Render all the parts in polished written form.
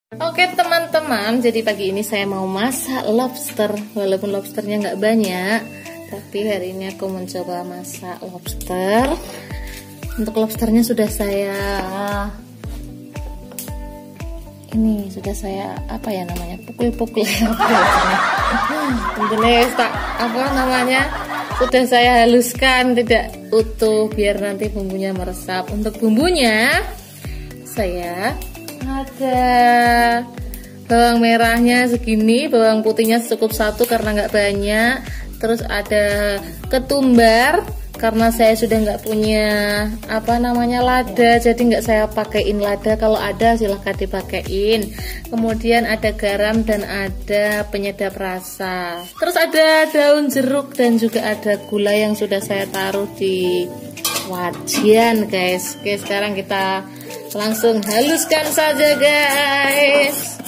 Oke teman-teman, jadi pagi ini saya mau masak lobster. Walaupun lobsternya nggak banyak, tapi hari ini aku mencoba masak lobster. Untuk lobsternya sudah saya apa ya namanya, pukul-pukul sudah saya haluskan, tidak utuh biar nanti bumbunya meresap. Untuk bumbunya saya ada bawang merahnya segini, bawang putihnya cukup satu karena nggak banyak. Terus ada ketumbar karena saya sudah nggak punya lada, jadi nggak saya pakaiin lada. Kalau ada silahkan dipakein. Kemudian ada garam dan ada penyedap rasa. Terus ada daun jeruk dan juga ada gula yang sudah saya taruh di wajan, guys. Oke, sekarang kita langsung haluskan saja, guys.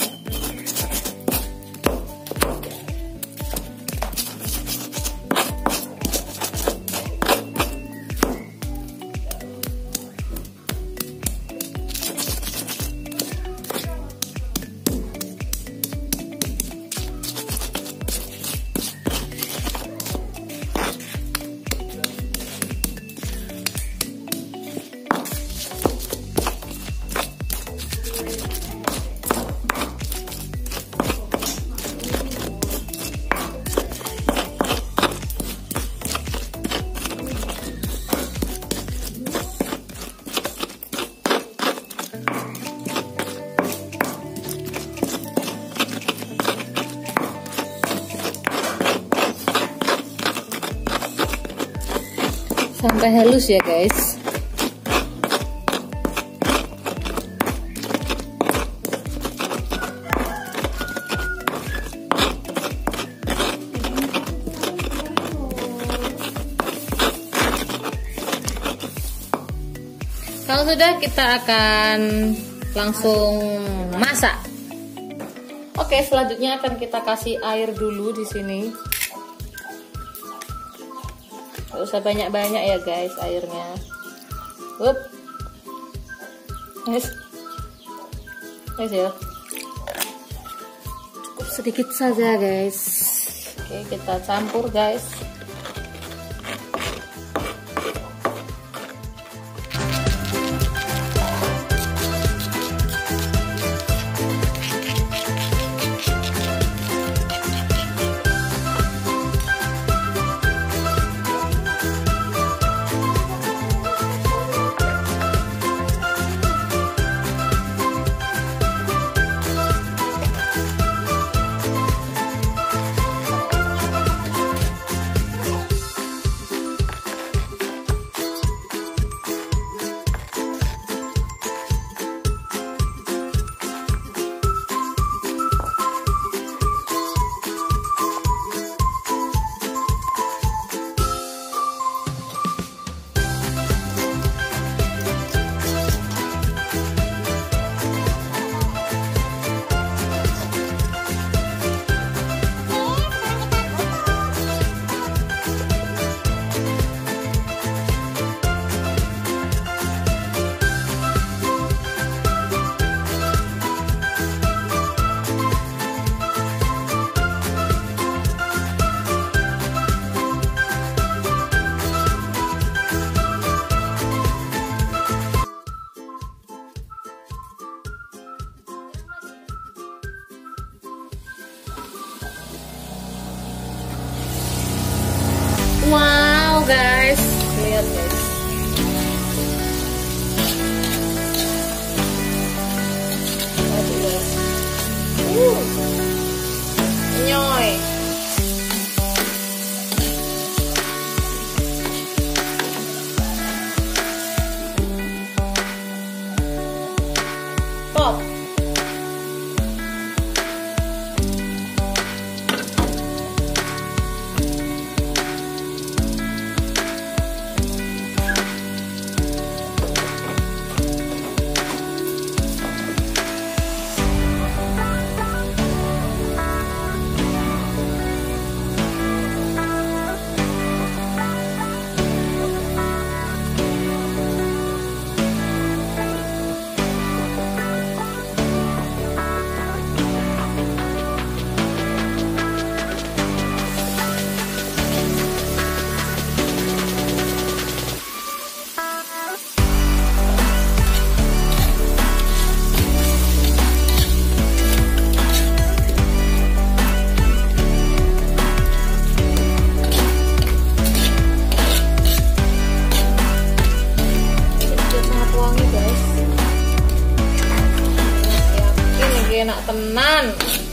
Sampai halus ya, guys. Kalau sudah, kita akan langsung masak. Oke, selanjutnya akan kita kasih air dulu di sini. Gak usah banyak-banyak ya, guys, airnya. Guys ya, cukup sedikit saja, guys. Oke, kita campur, guys. Wow, guys, lihat, guys. Nyoy. Pop. enak tenan.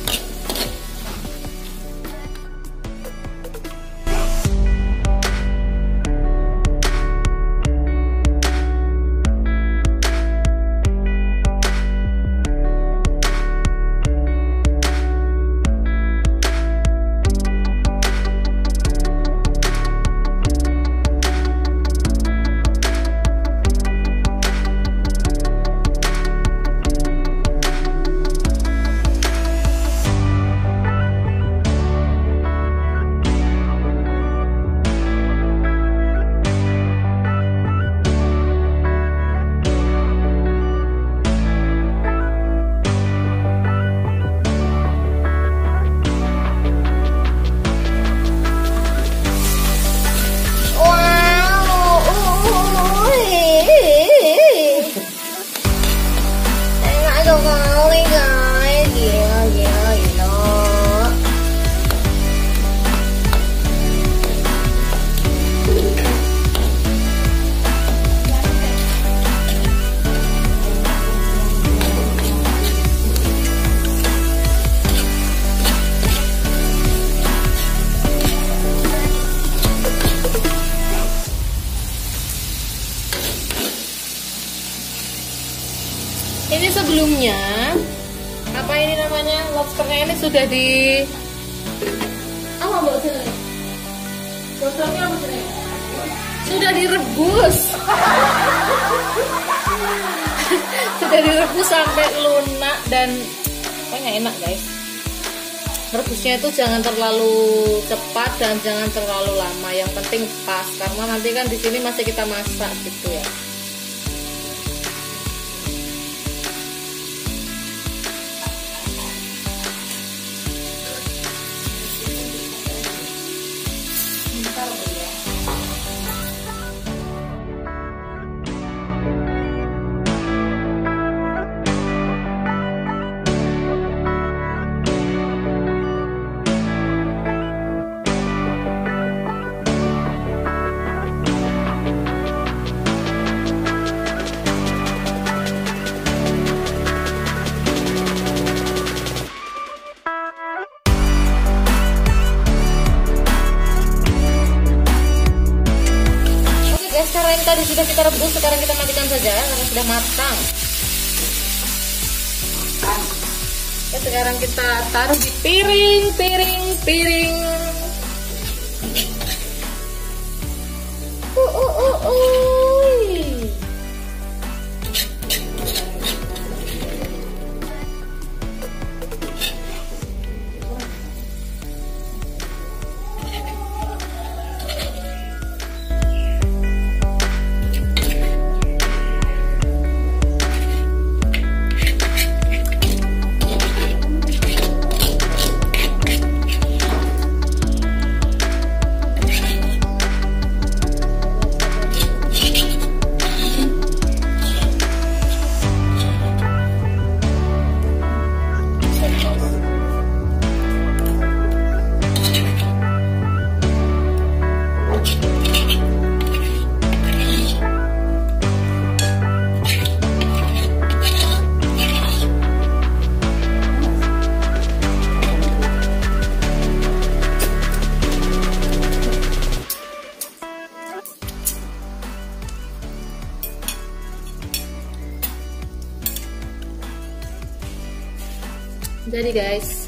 Ini sebelumnya apa ini namanya, lobsternya ini sudah di apa mbak Jenny? Lobsternya apa Jenny? Sudah direbus. Sudah direbus sampai lunak dan pokoknya enak guys. Rebusnya itu jangan terlalu cepat dan jangan terlalu lama, yang penting pas karena nanti kan di sini masih kita masak gitu ya. Yang tadi sudah kita rebus, sekarang kita matikan saja karena sudah matang. Ya, sekarang kita taruh di piring. Jadi guys,